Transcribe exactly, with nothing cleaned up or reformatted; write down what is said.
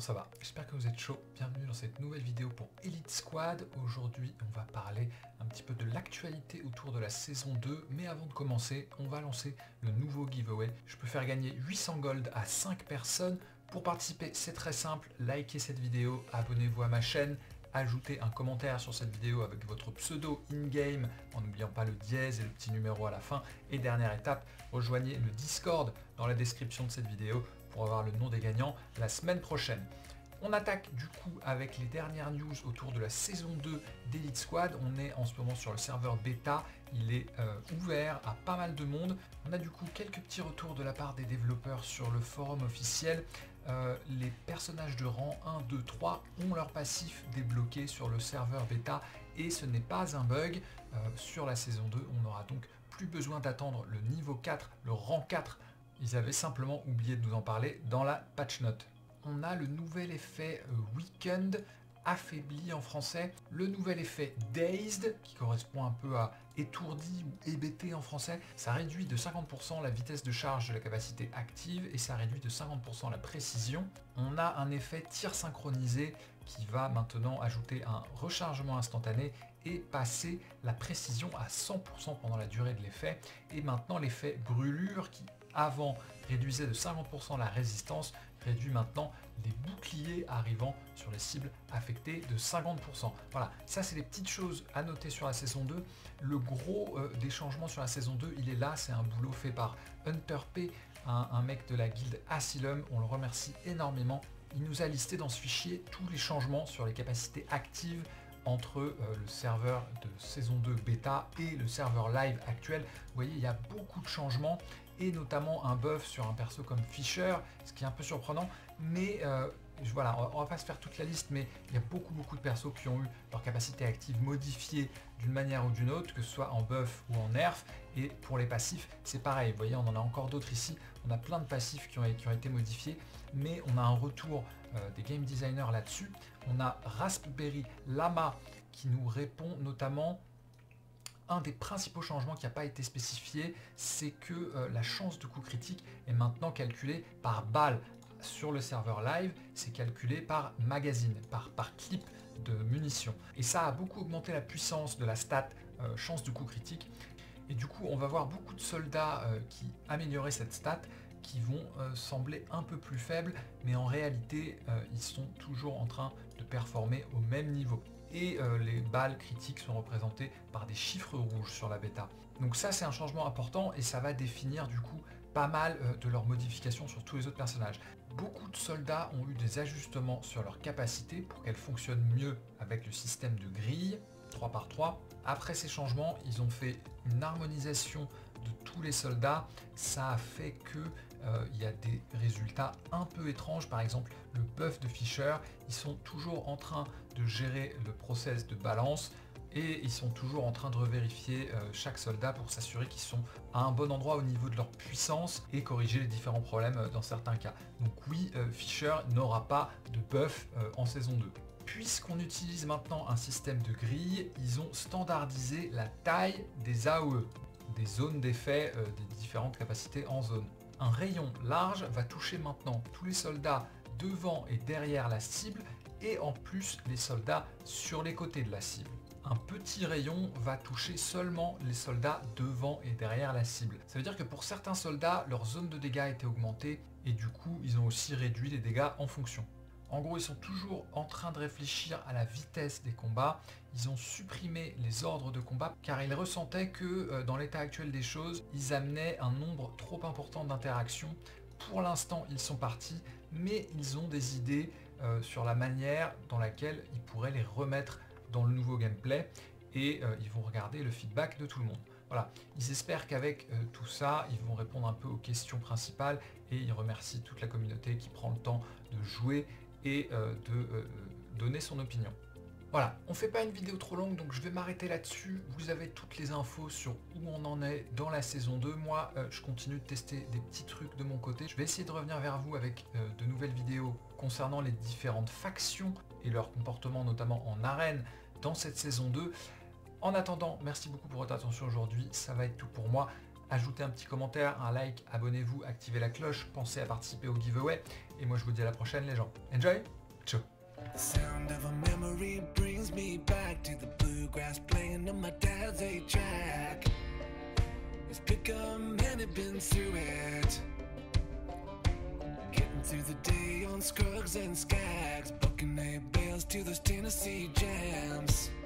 ça va? J'espère que vous êtes chaud. Bienvenue dans cette nouvelle vidéo pour Elite Squad. Aujourd'hui, on va parler un petit peu de l'actualité autour de la saison deux. Mais avant de commencer, on va lancer le nouveau giveaway. Je peux faire gagner huit cents gold à cinq personnes. Pour participer, c'est très simple. Likez cette vidéo, abonnez-vous à ma chaîne, ajoutez un commentaire sur cette vidéo avec votre pseudo in-game en n'oubliant pas le dièse et le petit numéro à la fin. Et dernière étape, rejoignez le Discord dans la description de cette vidéo pour avoir le nom des gagnants la semaine prochaine. On attaque du coup avec les dernières news autour de la saison deux d'Elite Squad. On est en ce moment sur le serveur bêta, il est euh, ouvert à pas mal de monde. On a du coup quelques petits retours de la part des développeurs sur le forum officiel. Euh, les personnages de rang un, deux, trois ont leur passif débloqué sur le serveur bêta et ce n'est pas un bug. Euh, sur la saison deux, on n'aura donc plus besoin d'attendre le niveau quatre, le rang quatre. Ils avaient simplement oublié de nous en parler dans la patch note. On a le nouvel effet euh, Weekend, affaibli en français, le nouvel effet Dazed, qui correspond un peu à étourdi ou hébété en français. Ça réduit de cinquante pour cent la vitesse de charge de la capacité active et ça réduit de cinquante pour cent la précision. On a un effet tir synchronisé qui va maintenant ajouter un rechargement instantané et passer la précision à cent pour cent pendant la durée de l'effet. Et maintenant l'effet brûlure qui avant réduisait de cinquante pour cent la résistance, réduit maintenant les boucliers arrivant sur les cibles affectées de cinquante pour cent. Voilà, ça c'est les petites choses à noter sur la saison deux. Le gros euh, des changements sur la saison deux, il est là, c'est un boulot fait par Hunter P, un, un mec de la guilde Asylum, on le remercie énormément. Il nous a listé dans ce fichier tous les changements sur les capacités actives entre euh, le serveur de saison deux bêta et le serveur live actuel. Vous voyez, il y a beaucoup de changements et notamment un buff sur un perso comme Fisher, ce qui est un peu surprenant, mais euh, voilà, on va pas se faire toute la liste, mais il y a beaucoup beaucoup de persos qui ont eu leur capacité active modifiée d'une manière ou d'une autre, que ce soit en buff ou en nerf, et pour les passifs, c'est pareil, vous voyez, on en a encore d'autres ici, on a plein de passifs qui ont, qui ont été modifiés, mais on a un retour euh, des game designers là-dessus. On a Raspberry Llama qui nous répond notamment. Un des principaux changements qui n'a pas été spécifié, c'est que euh, la chance de coup critique est maintenant calculée par balle. Sur le serveur live, c'est calculé par magazine, par, par clip de munitions. Et ça a beaucoup augmenté la puissance de la stat euh, chance de coup critique. Et du coup, on va voir beaucoup de soldats euh, qui amélioraient cette stat, qui vont euh, sembler un peu plus faibles, mais en réalité, euh, ils sont toujours en train de performer au même niveau. Et euh, les balles critiques sont représentées par des chiffres rouges sur la bêta. Donc ça, c'est un changement important et ça va définir du coup pas mal euh, de leurs modifications sur tous les autres personnages. Beaucoup de soldats ont eu des ajustements sur leurs capacités pour qu'elles fonctionnent mieux avec le système de grille trois par trois. Après ces changements, ils ont fait une harmonisation de tous les soldats. Ça a fait que euh, il y a des résultats un peu étranges. Par exemple, le buff de Fisher, ils sont toujours en train de gérer le process de balance et ils sont toujours en train de revérifier euh, chaque soldat pour s'assurer qu'ils sont à un bon endroit au niveau de leur puissance et corriger les différents problèmes euh, dans certains cas. Donc oui, euh, Fisher n'aura pas de buff euh, en saison deux. Puisqu'on utilise maintenant un système de grille, ils ont standardisé la taille des A O E, des zones d'effet euh, des différentes capacités en zone. Un rayon large va toucher maintenant tous les soldats devant et derrière la cible et en plus les soldats sur les côtés de la cible. Un petit rayon va toucher seulement les soldats devant et derrière la cible. Ça veut dire que pour certains soldats, leur zone de dégâts a été augmentée et du coup ils ont aussi réduit les dégâts en fonction. En gros, ils sont toujours en train de réfléchir à la vitesse des combats. Ils ont supprimé les ordres de combat car ils ressentaient que euh, dans l'état actuel des choses, ils amenaient un nombre trop important d'interactions. Pour l'instant, ils sont partis, mais ils ont des idées euh, sur la manière dans laquelle ils pourraient les remettre dans le nouveau gameplay et euh, ils vont regarder le feedback de tout le monde. Voilà, ils espèrent qu'avec euh, tout ça, ils vont répondre un peu aux questions principales et ils remercient toute la communauté qui prend le temps de jouer et euh, de euh, donner son opinion. Voilà, on fait pas une vidéo trop longue, donc je vais m'arrêter là-dessus. Vous avez toutes les infos sur où on en est dans la saison deux. Moi, euh, je continue de tester des petits trucs de mon côté. Je vais essayer de revenir vers vous avec euh, de nouvelles vidéos concernant les différentes factions et leur comportement, notamment en arène, dans cette saison deux. En attendant, merci beaucoup pour votre attention aujourd'hui. Ça va être tout pour moi. ajoutez un petit commentaire, un like, abonnez-vous, activez la cloche, pensez à participer au giveaway. Et moi je vous dis à la prochaine les gens. Enjoy, ciao. The sound of a memory brings me back to the bluegrass playing on my dad's eight track. It's pick 'em and it been through it. Getting through the day on Scruggs and Skags, booking eight bales to those Tennessee jams.